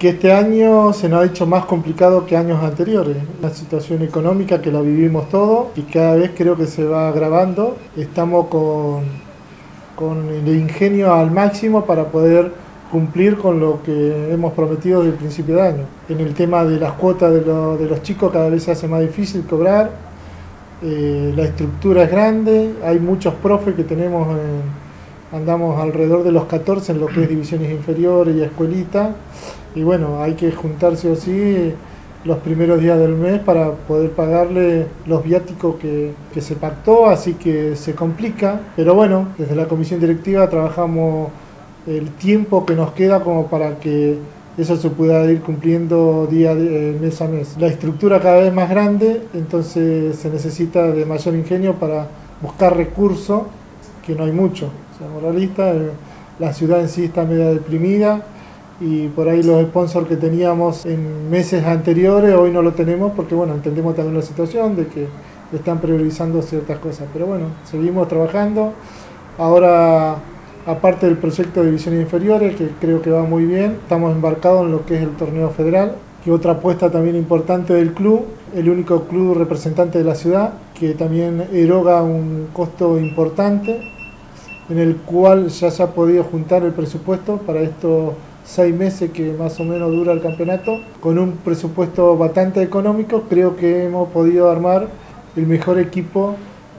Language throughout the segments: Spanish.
que este año se nos ha hecho más complicado que años anteriores. La situación económica que la vivimos todos y cada vez creo que se va agravando. Estamos con el ingenio al máximo para poder cumplir con lo que hemos prometido desde el principio de año. En el tema de las cuotas de los chicos cada vez se hace más difícil cobrar, la estructura es grande, hay muchos profes que tenemos, andamos alrededor de los 14 en lo que es divisiones inferiores y escuelita, y bueno, hay que juntarse o sí los primeros días del mes para poder pagarle los viáticos que se pactó, así que se complica, pero bueno, desde la comisión directiva trabajamos el tiempo que nos queda como para que eso se pueda ir cumpliendo mes a mes. La estructura cada vez más grande, entonces se necesita de mayor ingenio para buscar recursos, que no hay mucho. Seamos realistas, la ciudad en sí está media deprimida y por ahí los sponsors que teníamos en meses anteriores hoy no lo tenemos porque bueno, entendemos también la situación de que están priorizando ciertas cosas, pero bueno, seguimos trabajando. Ahora, aparte del proyecto de divisiones inferiores, que creo que va muy bien, estamos embarcados en lo que es el torneo federal, que otra apuesta también importante del club, el único club representante de la ciudad, que también eroga un costo importante, en el cual ya se ha podido juntar el presupuesto para estos 6 meses que más o menos dura el campeonato. Con un presupuesto bastante económico, creo que hemos podido armar el mejor equipo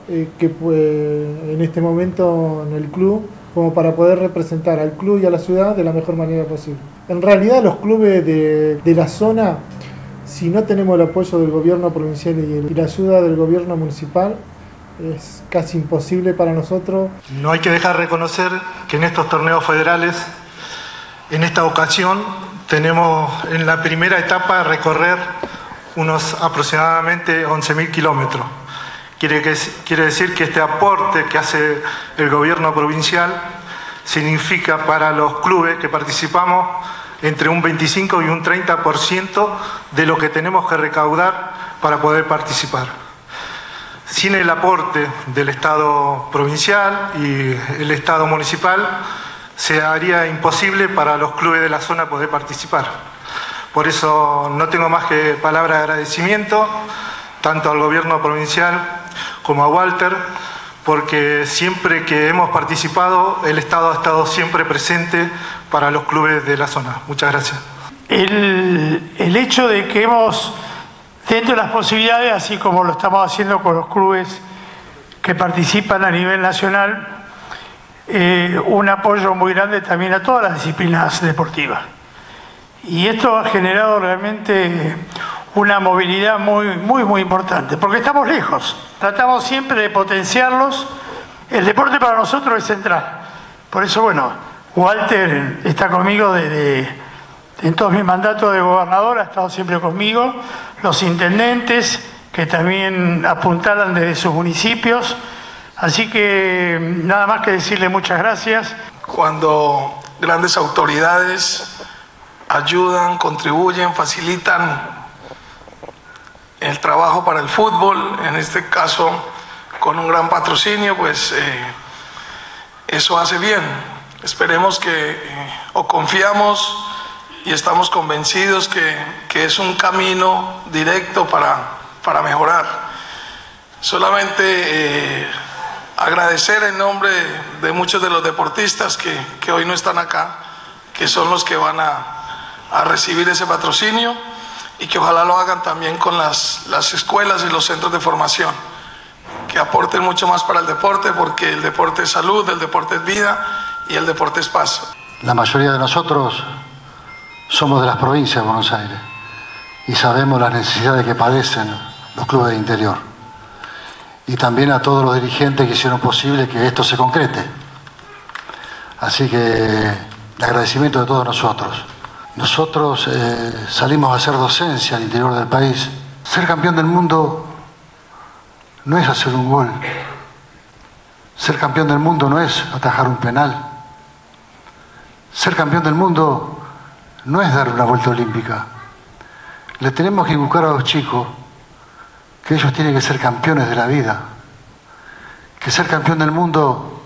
en este momento en el club, como para poder representar al club y a la ciudad de la mejor manera posible. En realidad los clubes de la zona, si no tenemos el apoyo del gobierno provincial y la ayuda del gobierno municipal, es casi imposible para nosotros. No hay que dejar de reconocer que en estos torneos federales, en esta ocasión, tenemos en la primera etapa recorrer unos aproximadamente 11.000 kilómetros. Quiere decir que este aporte que hace el gobierno provincial significa para los clubes que participamos entre un 25 y un 30% de lo que tenemos que recaudar para poder participar. Sin el aporte del Estado provincial y el Estado municipal, se haría imposible para los clubes de la zona poder participar. Por eso no tengo más que palabras de agradecimiento, tanto al gobierno provincial como a Walter, porque siempre que hemos participado, el Estado ha estado siempre presente para los clubes de la zona. Muchas gracias. El hecho de que hemos, dentro de las posibilidades, así como lo estamos haciendo con los clubes que participan a nivel nacional, un apoyo muy grande también a todas las disciplinas deportivas. Y esto ha generado realmente una movilidad muy importante, porque estamos lejos. Tratamos siempre de potenciarlos. El deporte para nosotros es central. Por eso, bueno, Walter está conmigo en todos mis mandatos de gobernador, ha estado siempre conmigo. Los intendentes, que también apuntalan desde sus municipios. Así que nada más que decirle muchas gracias. Cuando grandes autoridades ayudan, contribuyen, facilitan el trabajo para el fútbol, en este caso con un gran patrocinio, pues eso hace bien. Esperemos que, o confiamos y estamos convencidos que es un camino directo para mejorar. Solamente agradecer en nombre de muchos de los deportistas que hoy no están acá, que son los que van a recibir ese patrocinio, y que ojalá lo hagan también con las escuelas y los centros de formación, que aporten mucho más para el deporte, porque el deporte es salud, el deporte es vida y el deporte es paz. La mayoría de nosotros somos de las provincias de Buenos Aires y sabemos las necesidades que padecen los clubes de interior, y también a todos los dirigentes que hicieron posible que esto se concrete. Así que el agradecimiento de todos nosotros. Nosotros salimos a hacer docencia al interior del país. Ser campeón del mundo no es hacer un gol. Ser campeón del mundo no es atajar un penal. Ser campeón del mundo no es dar una vuelta olímpica. Le tenemos que inculcar a los chicos que ellos tienen que ser campeones de la vida. Que ser campeón del mundo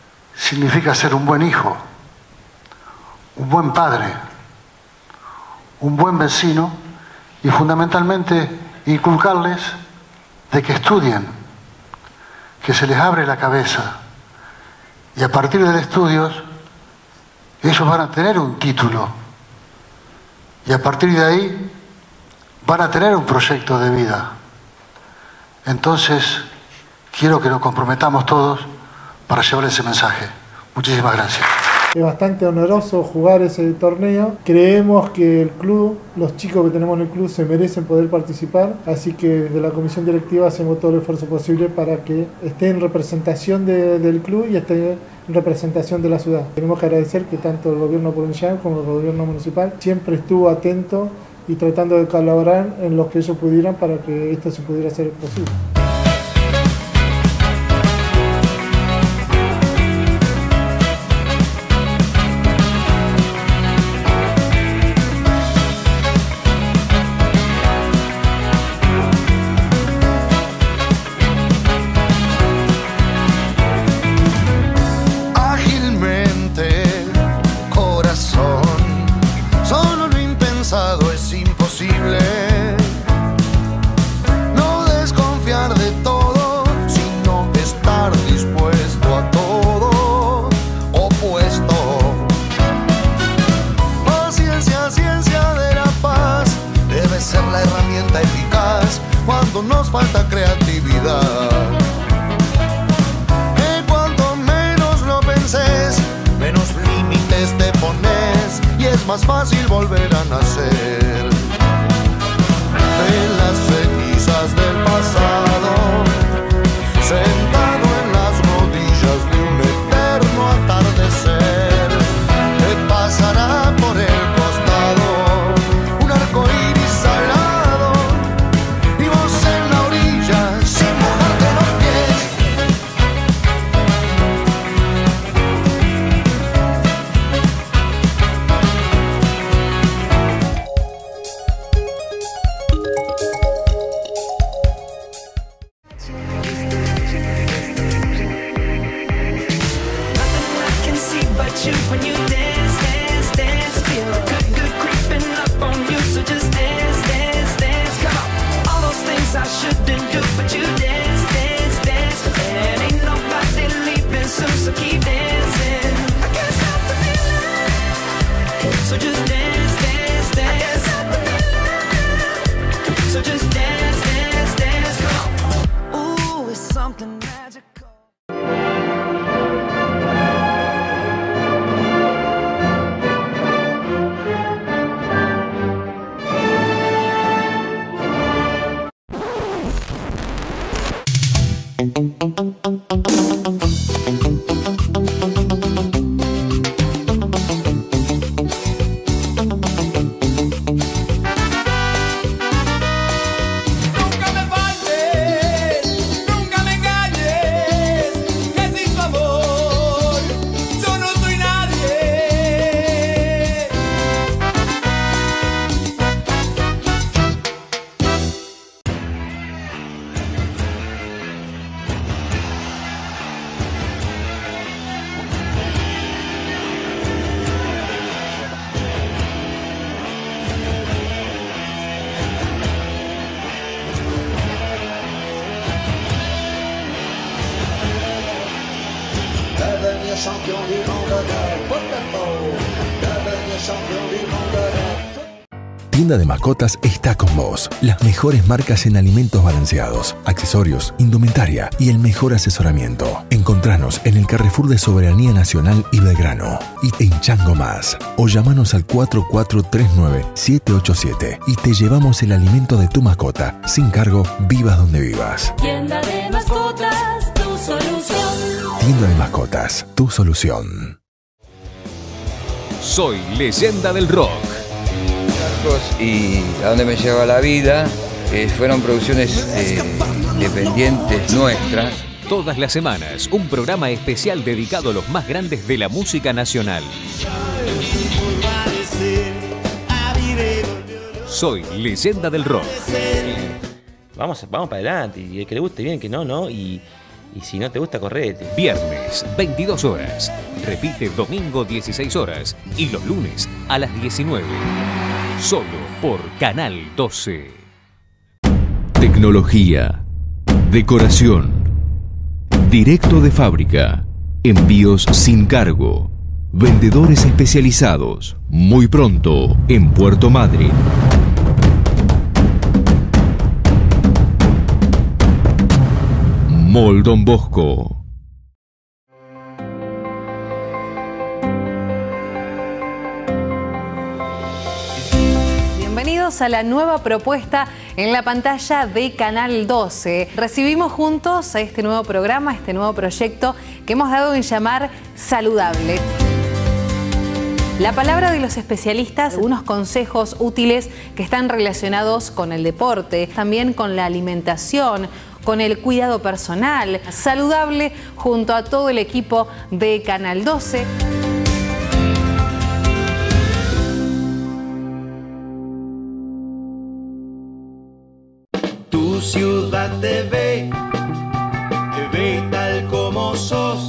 significa ser un buen hijo, un buen padre, un buen vecino y fundamentalmente inculcarles de que estudien, que se les abre la cabeza y a partir del estudio ellos van a tener un título y a partir de ahí van a tener un proyecto de vida. Entonces, quiero que nos comprometamos todos para llevar ese mensaje. Muchísimas gracias. Es bastante honoroso jugar ese torneo. Creemos que el club, los chicos que tenemos en el club se merecen poder participar, así que desde la comisión directiva hacemos todo el esfuerzo posible para que esté en representación del club y esté en representación de la ciudad. Tenemos que agradecer que tanto el gobierno provincial como el gobierno municipal siempre estuvo atento y tratando de colaborar en lo que ellos pudieran para que esto se pudiera hacer posible. Nos falta creatividad. Que cuanto menos lo penses, menos límites te pones y es más fácil volver a nacer. De las cenizas del pasado, sentado en las rodillas de un eterno atardecer, te pasará por el costado un arco iris salado y vos en la orilla sin mojarte los pies. Tienda de Mascotas está con vos. Las mejores marcas en alimentos balanceados, accesorios, indumentaria y el mejor asesoramiento. Encontranos en el Carrefour de Soberanía Nacional y Belgrano y en Chango Más. O llamanos al 4439-787 y te llevamos el alimento de tu mascota sin cargo, vivas donde vivas. Tienda de Mascotas, tu solución. Tienda de Mascotas, tu solución. Soy Leyenda del Rock. Y a dónde me lleva la vida, fueron producciones independientes nuestras. Todas las semanas, un programa especial dedicado a los más grandes de la música nacional. Soy Leyenda del Rock. Vamos para adelante, y el que le guste bien, que no, y si no te gusta, correte. Viernes, 22 horas. Repite domingo, 16 horas. Y los lunes, a las 19. solo por Canal 12. Tecnología, decoración, directo de fábrica, envíos sin cargo, vendedores especializados, muy pronto en Puerto Madryn. Mall Don Bosco. Bienvenidos a la nueva propuesta en la pantalla de Canal 12. Recibimos juntos a este nuevo programa, este nuevo proyecto que hemos dado en llamar Saludable. La palabra de los especialistas, unos consejos útiles que están relacionados con el deporte, también con la alimentación, con el cuidado personal. Saludable junto a todo el equipo de Canal 12. Tu ciudad te ve tal como sos.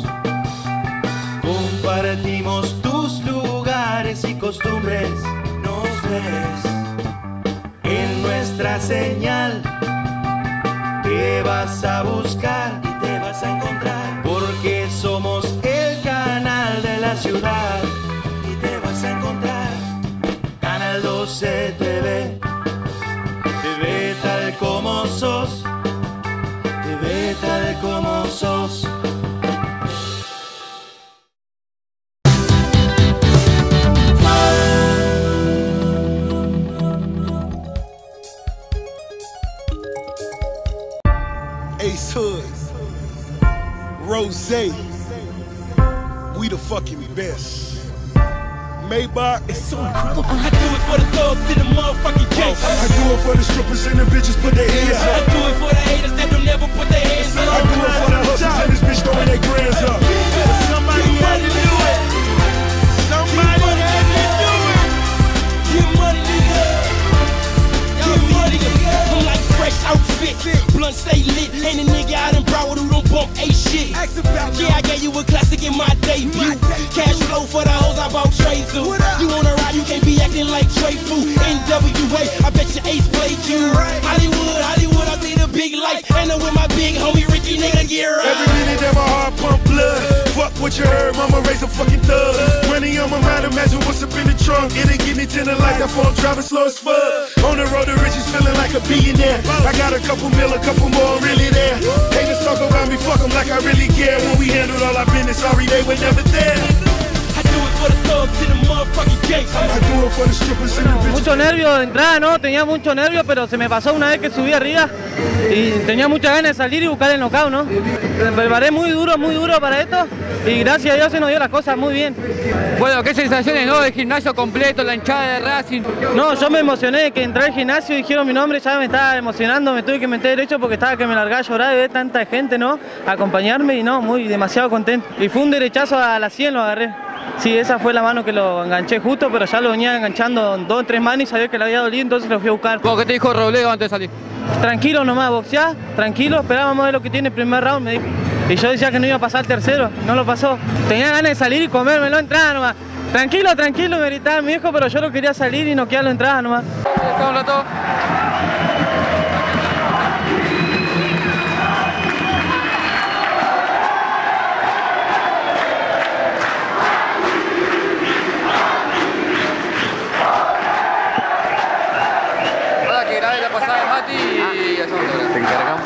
Compartimos tus lugares y costumbres. Nos ves en nuestra señal. Te vas a buscar y te vas a encontrar, porque somos el canal de la ciudad. Y te vas a encontrar. Canal 12 TV. Te ve tal como sos, te ve tal como sos. Ace Hood, Rosé, we the fucking best. Maybach, it's so incredible. I do it for the thugs in the motherfucking case. I do it for the strippers and the bitches put their hands up. I do it for the haters that don't never put their hands up. I do it for the hustlers and this bitch throwing their grands up. Somebody had to do it. Somebody had to do it. Get money, nigga. Get money, nigga. I'm like fresh outfit, blunt stay lit. Ain't a nigga out in Broward who don't bump a shit. Yeah, I gave you a classic in my debut. Cash flow for the hoes I bought trays to. You wanna ride, you can't be acting like Trey Fu. NWA, I bet your Ace played you. Hollywood, I see the big lights. And I'm with my big homie Ricky, nigga, get right. Every minute that my heart pump blood. Fuck what you heard, mama raise a fucking thug. Money on my mind, imagine what's up in the trunk. It'll give me 10 like that phone, driving slow as fuck. On the road to riches, feeling like a billionaire. I got a couple mil, a couple more really there. Haters talk about me, fuck them like I really care. When we handled all our business, sorry they were never there. Mucho nervio de entrada, ¿no? Tenía mucho nervio, pero se me pasó una vez que subí arriba y tenía muchas ganas de salir y buscar el knockout, ¿no? Me preparé muy duro para esto y gracias a Dios se nos dio las cosas muy bien. Bueno, qué sensaciones, ¿no? El gimnasio completo, la hinchada de Racing. No, yo me emocioné que entré al gimnasio y dijeron mi nombre, ya me estaba emocionando, me tuve que meter derecho porque estaba que me largaba a llorar de ver tanta gente, ¿no? Acompañarme y no, demasiado contento. Y fue un derechazo a la 100, lo agarré. Sí, esa fue la mano que lo enganché justo, pero ya lo venía enganchando 2 o 3 manos y sabía que le había dolido, entonces lo fui a buscar. ¿Cómo que te dijo Robledo antes de salir? Tranquilo nomás, boxeá, tranquilo, esperábamos a ver lo que tiene el primer round, me dijo. Y yo decía que no iba a pasar el tercero, no lo pasó. Tenía ganas de salir y comérmelo, entrada nomás. Tranquilo, me gritaba mi hijo, pero yo no quería salir y noquearlo entrada nomás. Está un rato. Te encargamos.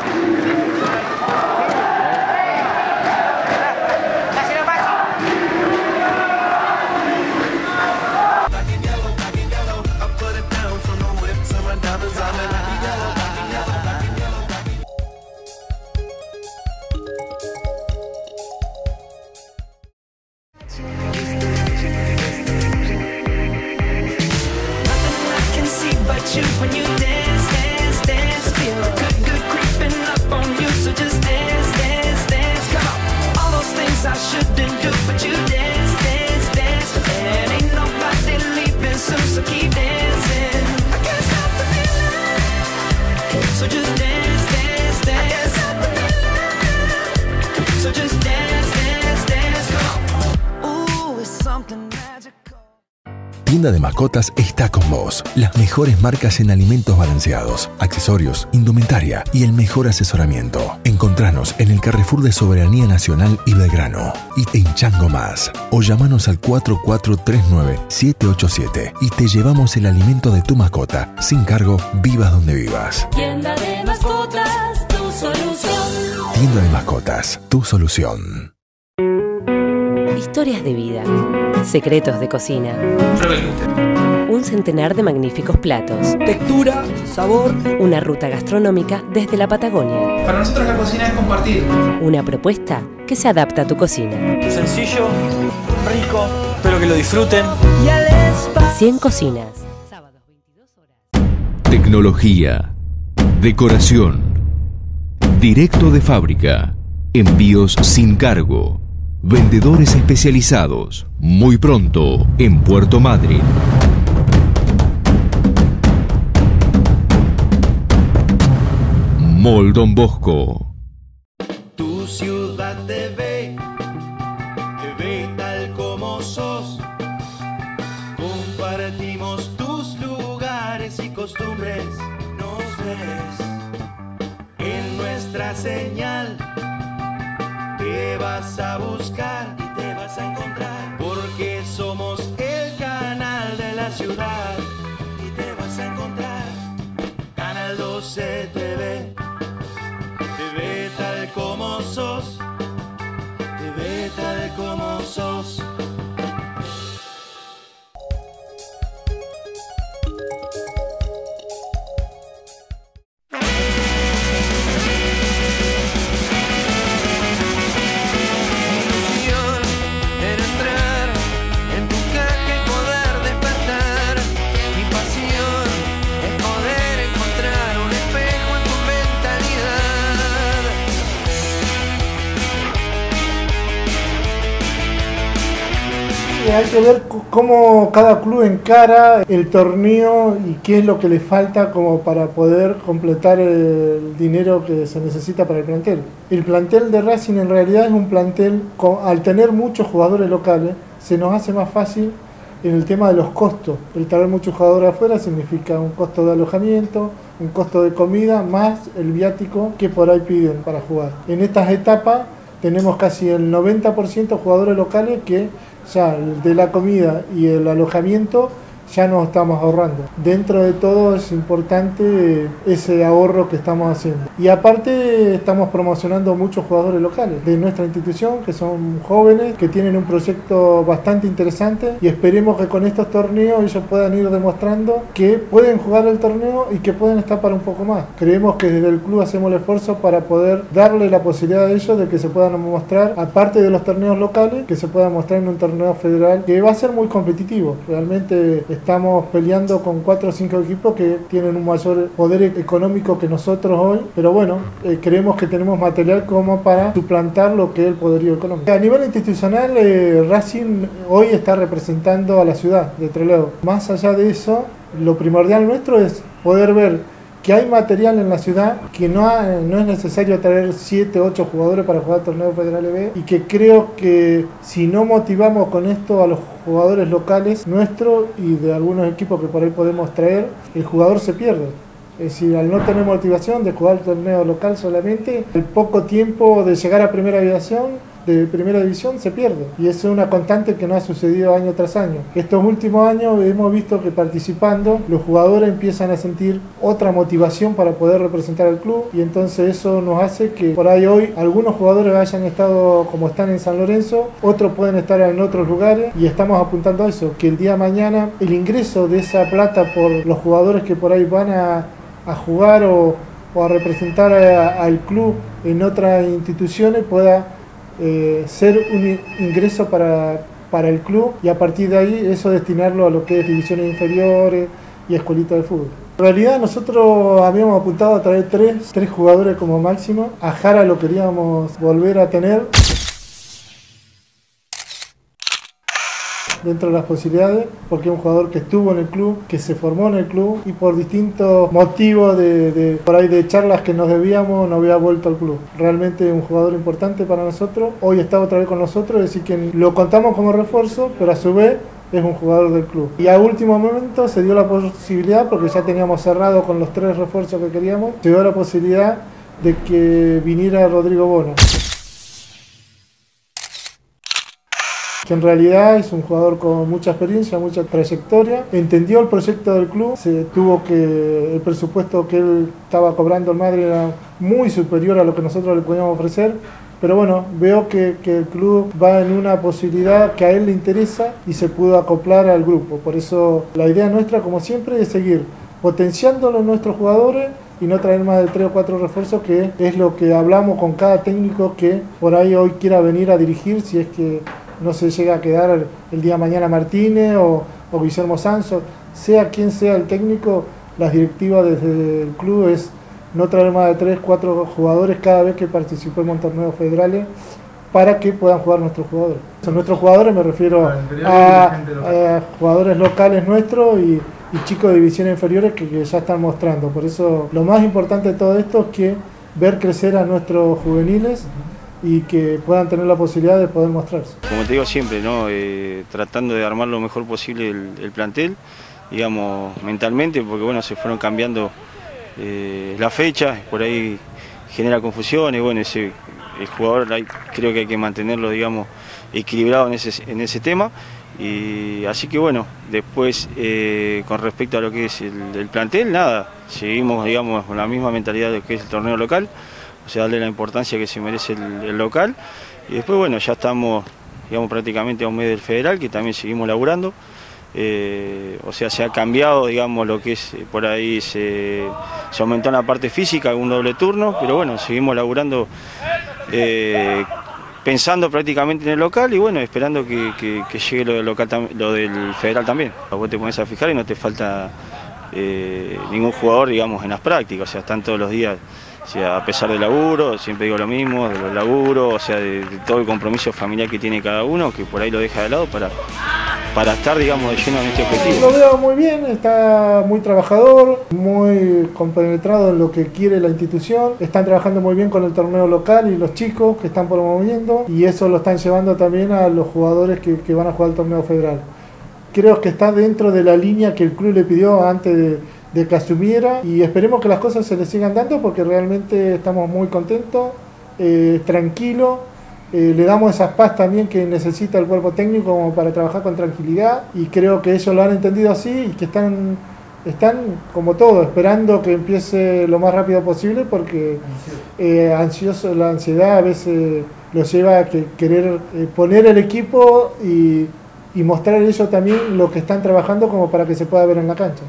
Tienda de Mascotas está con vos. Las mejores marcas en alimentos balanceados, accesorios, indumentaria y el mejor asesoramiento. Encontranos en el Carrefour de Soberanía Nacional y Belgrano y en Chango Más. O llamanos al 4439-787 y te llevamos el alimento de tu mascota sin cargo, vivas donde vivas. Tienda de Mascotas, tu solución. Tienda de Mascotas, tu solución. Historias de vida, secretos de cocina, un centenar de magníficos platos, textura, sabor, una ruta gastronómica desde la Patagonia. Para nosotros la cocina es compartir. Una propuesta que se adapta a tu cocina. Sencillo, rico, espero que lo disfruten. 100 cocinas. Tecnología, decoración, directo de fábrica, envíos sin cargo. Vendedores especializados. Muy pronto en Puerto Madryn. Mall Don Bosco. Tu ciudad te ve tal como sos. Compartimos tus lugares y costumbres. Nos ves en nuestra señal. Te vas a buscar y te vas a encontrar, porque somos el canal de la ciudad y te vas a encontrar. Canal 12 TV, te ve tal como sos, te ve tal como sos. Hay que ver cómo cada club encara el torneo y qué es lo que le falta como para poder completar el dinero que se necesita para el plantel. El plantel de Racing en realidad es un plantel, al tener muchos jugadores locales, se nos hace más fácil en el tema de los costos. El traer muchos jugadores afuera significa un costo de alojamiento, un costo de comida, más el viático que por ahí piden para jugar. En estas etapas tenemos casi el 90% jugadores locales que ya de la comida y el alojamiento ya nos estamos ahorrando. Dentro de todo es importante ese ahorro que estamos haciendo. Y aparte estamos promocionando muchos jugadores locales de nuestra institución, que son jóvenes, que tienen un proyecto bastante interesante y esperemos que con estos torneos ellos puedan ir demostrando que pueden jugar el torneo y que pueden estar para un poco más. Creemos que desde el club hacemos el esfuerzo para poder darle la posibilidad a ellos de que se puedan mostrar, aparte de los torneos locales, que se puedan mostrar en un torneo federal que va a ser muy competitivo. Realmente estamos peleando con 4 o 5 equipos que tienen un mayor poder económico que nosotros hoy, pero bueno, creemos que tenemos material como para suplantar lo que es el poderío económico. A nivel institucional, Racing hoy está representando a la ciudad de Trelew. Más allá de eso, lo primordial nuestro es poder ver que hay material en la ciudad, que no es necesario traer 7, 8 jugadores para jugar torneos federales B, y que creo que si no motivamos con esto a los jugadores locales nuestros y de algunos equipos que por ahí podemos traer, el jugador se pierde. Es decir, al no tener motivación de jugar torneo local solamente, el poco tiempo de llegar a primera división se pierde, y eso es una constante que no ha sucedido año tras año. Estos últimos años hemos visto que participando los jugadores empiezan a sentir otra motivación para poder representar al club, y entonces eso nos hace que por ahí hoy algunos jugadores hayan estado como están en San Lorenzo, otros pueden estar en otros lugares, y estamos apuntando a eso, que el día de mañana el ingreso de esa plata por los jugadores que por ahí van a jugar o a representar al club en otras instituciones pueda ser un ingreso para el club, y a partir de ahí eso destinarlo a lo que es divisiones inferiores y escuelitas de fútbol. En realidad nosotros habíamos apuntado a traer tres jugadores como máximo. A Jara lo queríamos volver a tener dentro de las posibilidades, porque es un jugador que estuvo en el club, que se formó en el club, y por distintos motivos por ahí de charlas que nos debíamos no había vuelto al club. Realmente es un jugador importante para nosotros. Hoy está otra vez con nosotros, es decir que lo contamos como refuerzo, pero a su vez es un jugador del club. Y a último momento se dio la posibilidad, porque ya teníamos cerrado con los 3 refuerzos que queríamos, se dio la posibilidad de que viniera Rodrigo Bono, que en realidad es un jugador con mucha experiencia, mucha trayectoria, entendió el proyecto del club, se tuvo que, el presupuesto que él estaba cobrando el Madrid era muy superior a lo que nosotros le podíamos ofrecer, pero bueno, veo que el club va en una posibilidad que a él le interesa y se pudo acoplar al grupo. Por eso la idea nuestra, como siempre, es seguir potenciando a nuestros jugadores y no traer más de 3 o 4 refuerzos, que es lo que hablamos con cada técnico que por ahí hoy quiera venir a dirigir, si es que no se llega a quedar el día de mañana Martínez o Guillermo Sanso, sea quien sea el técnico, las directivas desde el club es no traer más de 3 o 4 jugadores cada vez que participemos en torneos federales para que puedan jugar nuestros jugadores. Son nuestros jugadores, me refiero a jugadores locales nuestros y chicos de divisiones inferiores que ya están mostrando. Por eso lo más importante de todo esto es que ver crecer a nuestros juveniles y que puedan tener la posibilidad de poder mostrarse. Como te digo siempre, ¿no? Tratando de armar lo mejor posible el plantel, digamos, mentalmente, porque bueno, se fueron cambiando las fechas, por ahí genera confusión y bueno, el jugador creo que hay que mantenerlo, digamos, equilibrado en ese tema. Y así que bueno, después con respecto a lo que es el plantel, nada, seguimos, digamos, con la misma mentalidad de lo que es el torneo local, o sea, darle la importancia que se merece el local. Y después bueno, ya estamos, digamos, prácticamente a un mes del federal, que también seguimos laburando. O sea, se ha cambiado, digamos, lo que es, por ahí se aumentó en la parte física, un doble turno, pero bueno, seguimos laburando, pensando prácticamente en el local y bueno, esperando que llegue lo del local, lo del federal también. Vos te pones a fijar y no te falta ningún jugador, digamos, en las prácticas, o sea, están todos los días, o sea, a pesar del laburo, siempre digo lo mismo, de los laburos, o sea, de todo el compromiso familiar que tiene cada uno, que por ahí lo deja de lado para estar, digamos, de lleno en este objetivo. Lo veo muy bien, está muy trabajador, muy compenetrado en lo que quiere la institución, están trabajando muy bien con el torneo local y los chicos que están promoviendo, y eso lo están llevando también a los jugadores que van a jugar el torneo federal. Creo que está dentro de la línea que el club le pidió antes de que asumiera, y esperemos que las cosas se le sigan dando porque realmente estamos muy contentos, tranquilos. Le damos esas paz también que necesita el cuerpo técnico como para trabajar con tranquilidad, y creo que ellos lo han entendido así y que están como todo, esperando que empiece lo más rápido posible porque ansioso, la ansiedad a veces los lleva a querer poner el equipo y mostrar ellos también lo que están trabajando como para que se pueda ver en la cancha.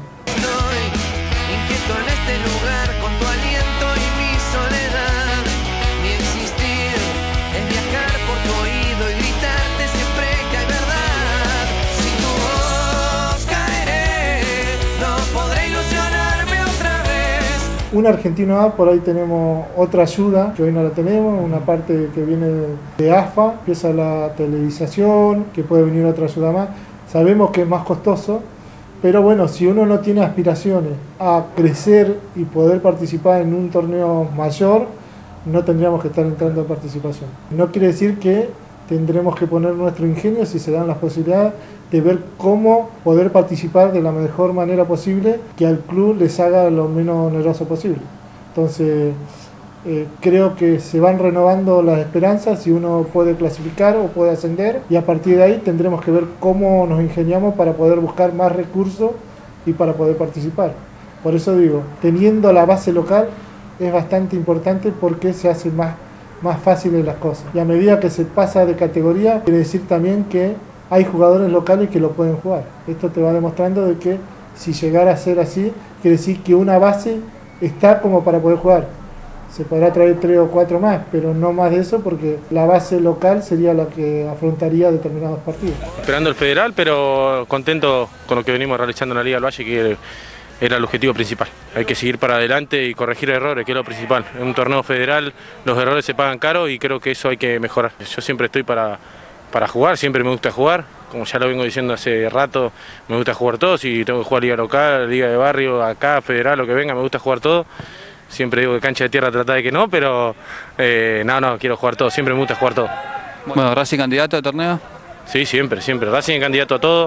Un argentino A, por ahí tenemos otra ayuda, que hoy no la tenemos, una parte que viene de AFA, empieza la televisación, que puede venir otra ayuda más. Sabemos que es más costoso, pero bueno, si uno no tiene aspiraciones a crecer y poder participar en un torneo mayor, no tendríamos que estar entrando a participación. No quiere decir que tendremos que poner nuestro ingenio si se dan las posibilidades de ver cómo poder participar de la mejor manera posible, que al club les haga lo menos oneroso posible. Entonces, creo que se van renovando las esperanzas si uno puede clasificar o puede ascender, y a partir de ahí tendremos que ver cómo nos ingeniamos para poder buscar más recursos y para poder participar. Por eso digo, teniendo la base local es bastante importante porque se hace más fáciles las cosas. Y a medida que se pasa de categoría, quiere decir también que hay jugadores locales que lo pueden jugar. Esto te va demostrando de que si llegara a ser así, quiere decir que una base está como para poder jugar. Se podrá traer 3 o 4 más, pero no más de eso porque la base local sería la que afrontaría determinados partidos. Esperando el federal, pero contento con lo que venimos realizando en la Liga del Valle, que era el objetivo principal. Hay que seguir para adelante y corregir errores, que es lo principal. En un torneo federal los errores se pagan caro y creo que eso hay que mejorar. Yo siempre estoy para jugar, siempre me gusta jugar, como ya lo vengo diciendo hace rato, me gusta jugar todo, si tengo que jugar liga local, liga de barrio, acá, federal, lo que venga, me gusta jugar todo. Siempre digo que cancha de tierra trata de que no, pero no, quiero jugar todo, siempre me gusta jugar todo. Bueno, ¿Racing candidato al torneo? Sí, siempre, Racing es candidato a todo,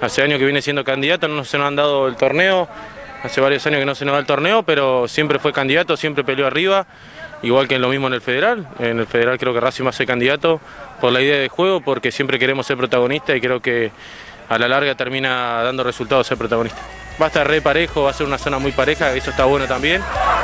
Hace años que viene siendo candidato, no se nos han dado el torneo, hace varios años que no se nos da el torneo, pero siempre fue candidato, siempre peleó arriba, igual que en lo mismo en el Federal. En el Federal creo que Racing va a ser candidato por la idea de juego, porque siempre queremos ser protagonistas y creo que a la larga termina dando resultados ser protagonista. Va a estar re parejo, va a ser una zona muy pareja, eso está bueno también.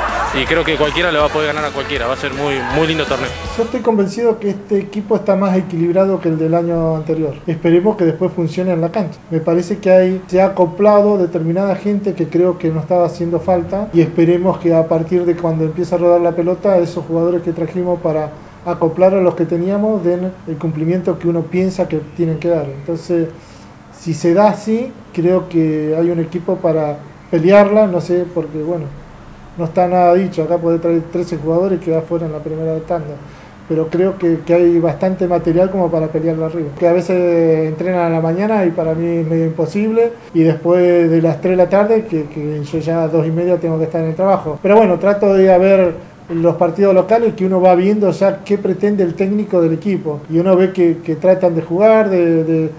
Y creo que cualquiera le va a poder ganar a cualquiera, va a ser muy lindo torneo. Yo estoy convencido que este equipo está más equilibrado que el del año anterior. Esperemos que después funcione en la cancha. Me parece que se ha acoplado determinada gente que creo que no estaba haciendo falta, y esperemos que a partir de cuando empiece a rodar la pelota, esos jugadores que trajimos para acoplar a los que teníamos den el cumplimiento que uno piensa que tienen que dar. Entonces, si se da así, creo que hay un equipo para pelearla, no sé, porque bueno, no está nada dicho, acá puede traer 13 jugadores y quedar fuera en la primera tanda, pero creo que hay bastante material como para pelearla arriba. Que a veces entrenan a la mañana y para mí es medio imposible, y después de las 3 de la tarde, que yo ya a 2:30 tengo que estar en el trabajo. Pero bueno, trato de ir a ver los partidos locales, que uno va viendo ya qué pretende el técnico del equipo, y uno ve que tratan de jugar, de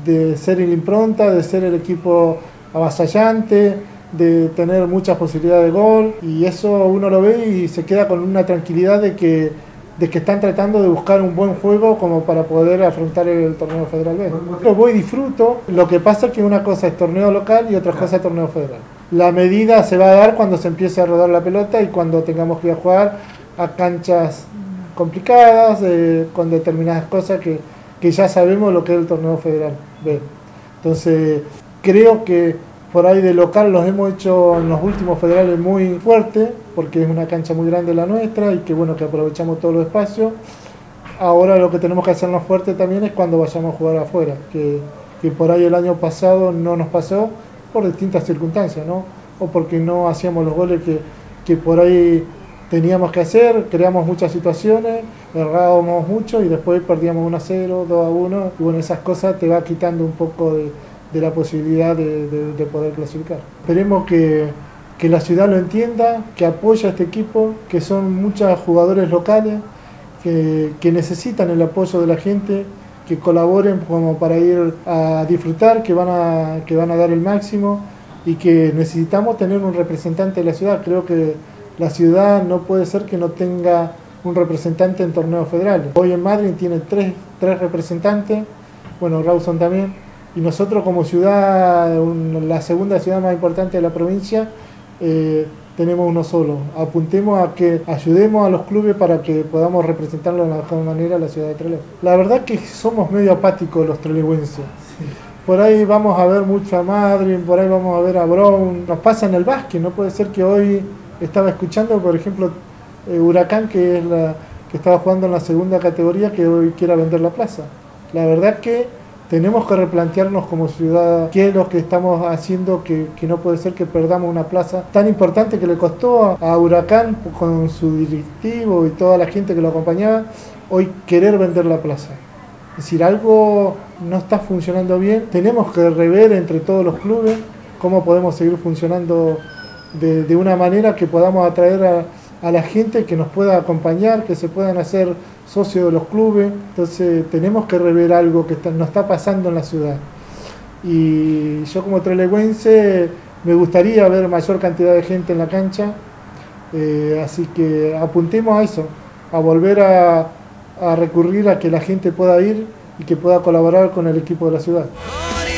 ser la impronta, de ser el equipo avasallante, de tener muchas posibilidades de gol, y eso uno lo ve y se queda con una tranquilidad de que están tratando de buscar un buen juego como para poder afrontar el torneo federal B. Yo voy y disfruto, lo que pasa es que una cosa es torneo local y otra cosa es torneo federal. La medida se va a dar cuando se empiece a rodar la pelota y cuando tengamos que ir a jugar a canchas complicadas, con determinadas cosas que ya sabemos lo que es el torneo federal B. Entonces creo que por ahí de local los hemos hecho en los últimos federales muy fuerte, porque es una cancha muy grande la nuestra y que bueno, que aprovechamos todos los espacios. Ahora lo que tenemos que hacernos fuerte también es cuando vayamos a jugar afuera, que por ahí el año pasado no nos pasó por distintas circunstancias, ¿no? O porque no hacíamos los goles que por ahí teníamos que hacer, creamos muchas situaciones, errábamos mucho y después perdíamos 1-0, 2-1, y bueno, esas cosas te va quitando un poco de la posibilidad de poder clasificar. Esperemos que la ciudad lo entienda, que apoye a este equipo, que son muchos jugadores locales, que necesitan el apoyo de la gente, que colaboren como para ir a disfrutar, que van a dar el máximo, y que necesitamos tener un representante de la ciudad. Creo que la ciudad no puede ser que no tenga un representante en torneos federales. Hoy en Madrid tiene tres representantes, bueno, Rawson también, y nosotros como ciudad, la segunda ciudad más importante de la provincia, tenemos uno solo. Apuntemos a que ayudemos a los clubes para que podamos representarlo de la mejor manera a la ciudad de Trelew. La verdad que somos medio apáticos los trelewenses. Sí. Por ahí vamos a ver mucho a Madrid, por ahí vamos a ver a Brown. Nos pasa en el básquet, no puede ser que hoy estaba escuchando, por ejemplo, Huracán, que estaba jugando en la segunda categoría, que hoy quiera vender la plaza. La verdad que tenemos que replantearnos como ciudad qué es lo que estamos haciendo, que no puede ser que perdamos una plaza tan importante que le costó a Huracán con su directivo y toda la gente que lo acompañaba, hoy querer vender la plaza. Es decir, algo no está funcionando bien, tenemos que rever entre todos los clubes cómo podemos seguir funcionando de una manera que podamos atraer a la gente que nos pueda acompañar, que se puedan hacer socios de los clubes. Entonces tenemos que rever algo que nos está pasando en la ciudad. Y yo como trelewense me gustaría ver mayor cantidad de gente en la cancha, así que apuntemos a eso, a volver a recurrir a que la gente pueda ir y que pueda colaborar con el equipo de la ciudad.